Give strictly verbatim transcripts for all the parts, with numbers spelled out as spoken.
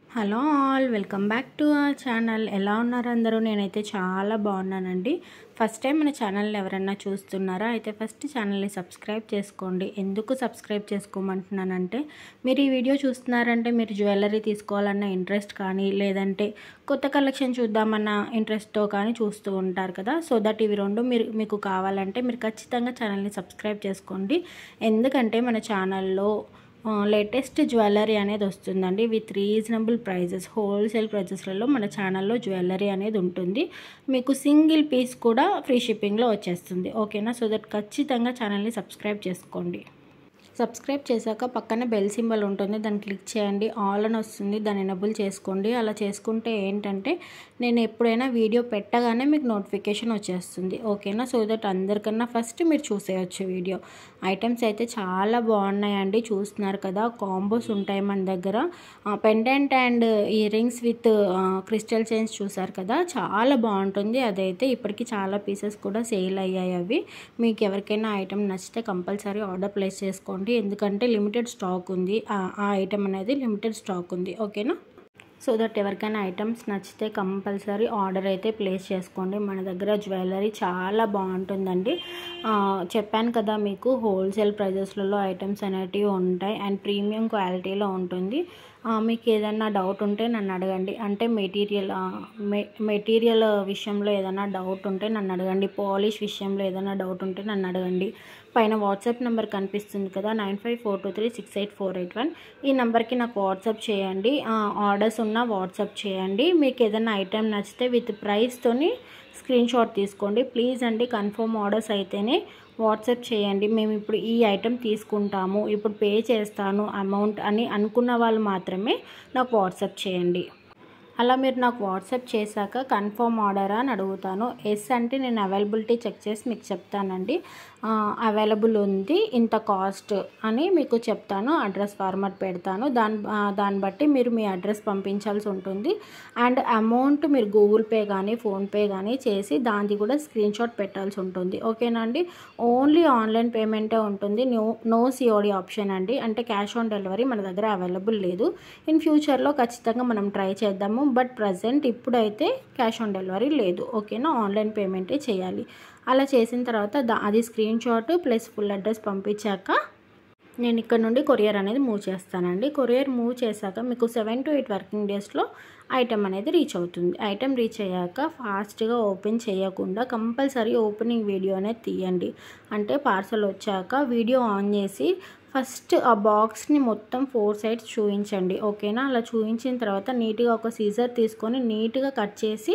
Hello all, welcome back to our channel. ఎలా ఉన్నారు అందరూ? నేనైతే చాలా బాగున్నానండి. ఫస్ట్ టైం మన ఛానల్ని ఎవరైనా చూస్తున్నారా అయితే ఫస్ట్ ఛానల్ని సబ్స్క్రైబ్ చేసుకోండి. ఎందుకు సబ్స్క్రైబ్ చేసుకోమంటున్నానంటే, మీరు ఈ వీడియో చూస్తున్నారంటే మీరు జ్యువెలరీ తీసుకోవాలన్న ఇంట్రెస్ట్ కానీ, లేదంటే కొత్త కలెక్షన్ చూద్దామన్న ఇంట్రెస్ట్తో కానీ చూస్తూ ఉంటారు కదా. సో దట్ ఇవి రెండు మీరు మీకు కావాలంటే మీరు ఖచ్చితంగా ఛానల్ని సబ్స్క్రైబ్ చేసుకోండి. ఎందుకంటే మన ఛానల్లో లేటెస్ట్ జ్యువెలరీ అనేది వస్తుందండి విత్ రీజనబుల్ ప్రైజెస్. హోల్సేల్ ప్రైజెస్లలో మన ఛానల్లో జ్యువెలరీ అనేది ఉంటుంది. మీకు సింగిల్ పీస్ కూడా ఫ్రీ షిప్పింగ్లో వచ్చేస్తుంది. ఓకేనా? సో దట్ ఖచ్చితంగా ఛానల్ని సబ్స్క్రైబ్ చేసుకోండి. సబ్స్క్రైబ్ చేశాక పక్కన బెల్ సింబల్ ఉంటుంది, దాన్ని క్లిక్ చేయండి. ఆల్ అని వస్తుంది, దాన్ని ఎనేబుల్ చేసుకోండి. అలా చేసుకుంటే ఏంటంటే నేను ఎప్పుడైనా వీడియో పెట్టగానే మీకు నోటిఫికేషన్ వచ్చేస్తుంది. ఓకేనా? సో దట్ అందరికన్నా ఫస్ట్ మీరు చూసేయచ్చు వీడియో. ఐటమ్స్ అయితే చాలా బాగున్నాయండి, చూస్తున్నారు కదా. కాంబోస్ ఉంటాయి మన దగ్గర. Pendant and earrings with crystal chains చూసారు కదా, చాలా బాగుంటుంది. అదైతే ఇప్పటికీ చాలా పీసెస్ కూడా సేల్ అయ్యాయి. అవి మీకు ఎవరికైనా ఐటమ్ నచ్చితే కంపల్సరీ ఆర్డర్ ప్లేస్ చేసుకోండి, ఎందుకంటే లిమిటెడ్ స్టాక్ ఉంది. ఆ ఐటమ్ అనేది లిమిటెడ్ స్టాక్ ఉంది. ఓకేనా? సో దట్ ఎవరికైనా ఐటమ్స్ నచ్చితే కంపల్సరీ ఆర్డర్ అయితే ప్లేస్ చేసుకోండి. మన దగ్గర జ్యువెలరీ చాలా బాగుంటుందండి. చెప్పాను కదా మీకు, హోల్సేల్ ప్రైజెస్లలో ఐటమ్స్ అనేటివి ఉంటాయి అండ్ ప్రీమియం క్వాలిటీలో ఉంటుంది. మీకు ఏదైనా డౌట్ ఉంటే నన్ను అడగండి. అంటే మెటీరియల్ మెటీరియల్ విషయంలో ఏదైనా డౌట్ ఉంటే నన్ను అడగండి. పాలిష్ విషయంలో ఏదైనా డౌట్ ఉంటే నన్ను అడగండి. పైన వాట్సాప్ నెంబర్ కనిపిస్తుంది కదా, nine five four two three six eight four eight one. ఈ నెంబర్కి నాకు వాట్సాప్ చేయండి. ఆర్డర్స్ ఉన్నా వాట్సాప్ చేయండి. మీకు ఏదైనా ఐటెం నచ్చితే విత్ ప్రైస్తోని స్క్రీన్ షాట్ తీసుకోండి ప్లీజ్ అండి. కన్ఫర్మ్ ఆర్డర్స్ అయితేనే వాట్సాప్ చేయండి. మేము ఇప్పుడు ఈ ఐటెం తీసుకుంటాము, ఇప్పుడు పే చేస్తాను అమౌంట్ అని అనుకున్న వాళ్ళు మాత్రమే నాకు వాట్సాప్ చేయండి. అలా మీరు నాకు వాట్సాప్ చేశాక కన్ఫర్మ్ ఆర్డర్ అని అడుగుతాను. ఎస్ అంటే నేను అవైలబిలిటీ చెక్ చేసి మీకు చెప్తానండి. అవైలబుల్ ఉంది, ఇంత కాస్ట్ అని మీకు చెప్తాను. అడ్రస్ ఫార్మాట్ పెడతాను, దాని దాన్ని బట్టి మీరు మీ అడ్రస్ పంపించాల్సి ఉంటుంది. అండ్ అమౌంట్ మీరు గూగుల్ పే కానీ ఫోన్పే కానీ చేసి దాన్ని కూడా స్క్రీన్ షాట్ పెట్టాల్సి ఉంటుంది. ఓకేనా అండి? ఓన్లీ ఆన్లైన్ పేమెంటే ఉంటుంది. నో నో సిఓడి ఆప్షన్ అండి. అంటే క్యాష్ ఆన్ డెలివరీ మన దగ్గర అవైలబుల్ లేదు. ఇన్ ఫ్యూచర్లో ఖచ్చితంగా మనం ట్రై చేద్దాము, బట్ ప్రజెంట్ ఇప్పుడైతే క్యాష్ ఆన్ డెలివరీ లేదు. ఓకేనా? ఆన్లైన్ పేమెంటే చేయాలి. అలా చేసిన తర్వాత దా అది screenshot plus full address పంపించాక నేను ఇక్కడ నుండి కొరియర్ అనేది మూవ్ చేస్తానండి. కొరియర్ మూవ్ చేశాక మీకు సెవెన్ టు ఎయిట్ వర్కింగ్ డేస్లో ఐటెం అనేది రీచ్ అవుతుంది. ఐటెం రీచ్ అయ్యాక ఫాస్ట్గా ఓపెన్ చేయకుండా కంపల్సరీ ఓపెనింగ్ వీడియో అనేది తీయండి. అంటే పార్సల్ వచ్చాక వీడియో ఆన్ చేసి ఫస్ట్ ఆ బాక్స్ని మొత్తం ఫోర్ సైడ్స్ చూపించండి. ఓకేనా? అలా చూపించిన తర్వాత నీట్గా ఒక సీజర్ తీసుకొని నీట్గా కట్ చేసి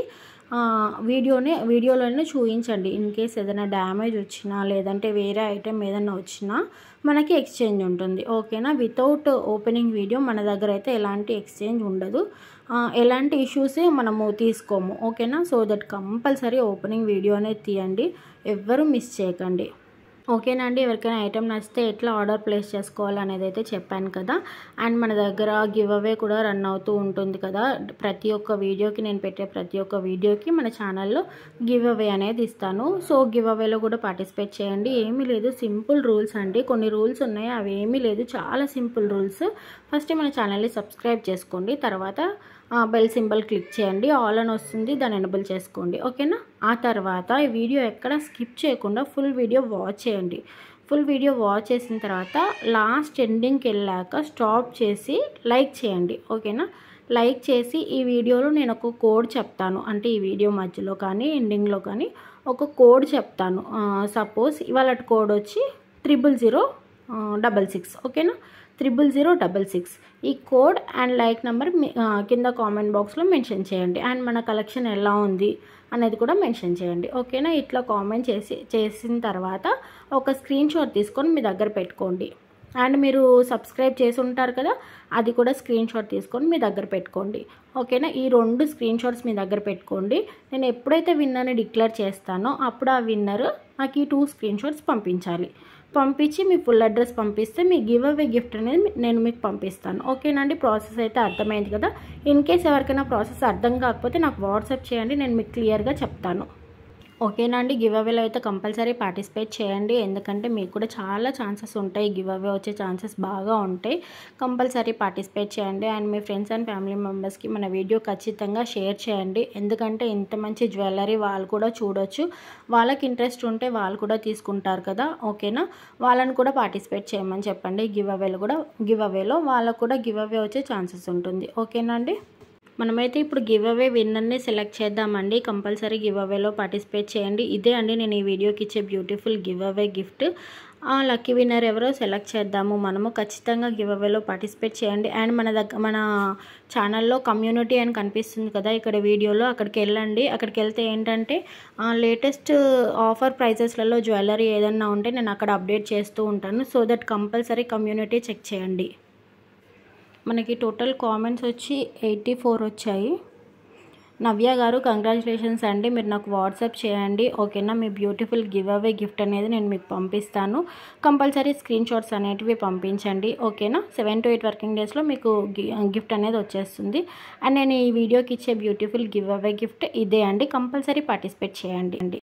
వీడియోనే వీడియోలోనే చూపించండి. ఇన్ కేస్ ఏదైనా డ్యామేజ్ వచ్చినా లేదంటే వేరే ఐటెం ఏదైనా వచ్చినా మనకి ఎక్స్చేంజ్ ఉంటుంది. ఓకేనా? వితౌట్ ఓపెనింగ్ వీడియో మన దగ్గర అయితే ఎలాంటి ఎక్స్చేంజ్ ఉండదు, ఎలాంటి ఇష్యూస్ మనము తీసుకోము. ఓకేనా? So that compulsory opening video అనేది తీయండి, ఎవ్వరూ మిస్ చేయకండి. ఓకేనా అండి? ఎవరికైనా ఐటెం నచ్చితే ఎట్లా ఆర్డర్ ప్లేస్ చేసుకోవాలి అనేది అయితే చెప్పాను కదా. అండ్ మన దగ్గర గివ్ అవే కూడా రన్ అవుతూ ఉంటుంది కదా. ప్రతి ఒక్క వీడియోకి నేను పెట్టే ప్రతి ఒక్క వీడియోకి మన ఛానల్లో గివ్ అవే అనేది ఇస్తాను. సో గివ్ అవేలో కూడా పార్టిసిపేట్ చేయండి. ఏమీ లేదు, సింపుల్ రూల్స్ అండి. కొన్ని రూల్స్ ఉన్నాయి, అవి ఏమీ లేదు, చాలా సింపుల్ రూల్స్. ఫస్ట్ మన ఛానల్ని సబ్స్క్రైబ్ చేసుకోండి, తర్వాత బెల్ సింబల్ క్లిక్ చేయండి, ఆల్ అని వస్తుంది, దాన్ని ఎనేబుల్ చేసుకోండి. ఓకేనా? ఆ తర్వాత ఈ వీడియో ఎక్కడ స్కిప్ చేయకుండా ఫుల్ వీడియో వాచ్ చేయండి. ఫుల్ వీడియో వాచ్ చేసిన తర్వాత లాస్ట్ ఎండింగ్కి వెళ్ళాక స్టాప్ చేసి లైక్ చేయండి. ఓకేనా? లైక్ చేసి ఈ వీడియోలో నేను ఒక కోడ్ చెప్తాను, అంటే ఈ వీడియో మధ్యలో కానీ ఎండింగ్లో కానీ ఒక కోడ్ చెప్తాను. సపోజ్ ఇవాళ కోడ్ వచ్చి త్రిబుల్ జీరో డబల్ సిక్స్. ఓకేనా? త్రిబుల్ జీరో డబల్ సిక్స్ ఈ కోడ్ అండ్ లైక్ నెంబర్ కింద కామెంట్ బాక్స్లో మెన్షన్ చేయండి. అండ్ మన కలెక్షన్ ఎలా ఉంది అనేది కూడా మెన్షన్ చేయండి. ఓకేనా? ఇట్లా కామెంట్ చేసి చేసిన తర్వాత ఒక స్క్రీన్ షాట్ తీసుకొని మీ దగ్గర పెట్టుకోండి. అండ్ మీరు సబ్స్క్రైబ్ చేసి ఉంటారు కదా, అది కూడా స్క్రీన్ షాట్ తీసుకొని మీ దగ్గర పెట్టుకోండి. ఓకేనా? ఈ రెండు స్క్రీన్ షాట్స్ మీ దగ్గర పెట్టుకోండి. నేను ఎప్పుడైతే విన్నర్ని డిక్లేర్ చేస్తానో అప్పుడు ఆ విన్నర్ నాకు ఈ టూ స్క్రీన్ షాట్స్ పంపించాలి. పంపించి మీ ఫుల్ అడ్రస్ పంపిస్తే మీ గివ్ అవే గిఫ్ట్ అనేది నేను మీకు పంపిస్తాను. ఓకేనండి? ప్రాసెస్ అయితే అర్థమైంది కదా. ఇన్ కేస్ ఎవరికైనా ప్రాసెస్ అర్థం కాకపోతే నాకు వాట్సాప్ చేయండి, నేను మీకు క్లియర్గా చెప్తాను. ఓకేనా అండి. గివ్ అవేలో అయితే కంపల్సరీ పార్టిసిపేట్ చేయండి. ఎందుకంటే మీకు కూడా చాలా ఛాన్సెస్ ఉంటాయి, గివ్ అవే వచ్చే ఛాన్సెస్ బాగా ఉంటాయి. కంపల్సరీ పార్టిసిపేట్ చేయండి. అండ్ మీ ఫ్రెండ్స్ అండ్ ఫ్యామిలీ మెంబర్స్కి మన వీడియో ఖచ్చితంగా షేర్ చేయండి. ఎందుకంటే ఇంత మంచి జ్యువెలరీ వాళ్ళు కూడా చూడొచ్చు, వాళ్ళకి ఇంట్రెస్ట్ ఉంటే వాళ్ళు కూడా తీసుకుంటారు కదా. ఓకేనా, వాళ్ళని కూడా పార్టిసిపేట్ చేయమని చెప్పండి. గివ్ అవేలో కూడా గివ్ అవేలో వాళ్ళకు కూడా గివ్ అవే వచ్చే ఛాన్సెస్ ఉంటుంది. ఓకేనా అండి. మనమైతే ఇప్పుడు గివ్ అవే విన్నర్ని సెలెక్ట్ చేద్దామండి. కంపల్సరీ గివ్ అవేలో పార్టిసిపేట్ చేయండి. ఇదే అండి నేను ఈ వీడియోకి ఇచ్చే బ్యూటిఫుల్ గివ్ అవే గిఫ్ట్. ఆ లక్కీ విన్నర్ ఎవరో సెలెక్ట్ చేద్దాము మనము. ఖచ్చితంగా గివ్ అవేలో పార్టిసిపేట్ చేయండి. అండ్ మన దగ్గర మన ఛానల్లో కమ్యూనిటీ అని కనిపిస్తుంది కదా ఇక్కడ వీడియోలో, అక్కడికి వెళ్ళండి. అక్కడికి వెళ్తే ఏంటంటే లేటెస్ట్ ఆఫర్ ప్రైజెస్లలో జ్యువెలరీ ఏదన్నా ఉంటే నేను అక్కడ అప్డేట్ చేస్తూ ఉంటాను. So that compulsory community check చేయండి. మనకి టోటల్ కామెంట్స్ వచ్చి ఎయిటీ ఫోర్ వచ్చాయి. నవ్య గారు కంగ్రాచులేషన్స్ అండి, మీరు నాకు వాట్సాప్ చేయండి. ఓకేనా, మీ బ్యూటిఫుల్ గివ్ అవే గిఫ్ట్ అనేది నేను మీకు పంపిస్తాను. కంపల్సరీ స్క్రీన్ షాట్స్ అనేటివి పంపించండి. ఓకేనా, సెవెన్ టు ఎయిట్ వర్కింగ్ డేస్లో మీకు గిఫ్ట్ అనేది వచ్చేస్తుంది. అండ్ నేను ఈ వీడియోకి ఇచ్చే బ్యూటిఫుల్ గివ్ అవే గిఫ్ట్ ఇదే అండి. కంపల్సరీ పార్టిసిపేట్ చేయండి.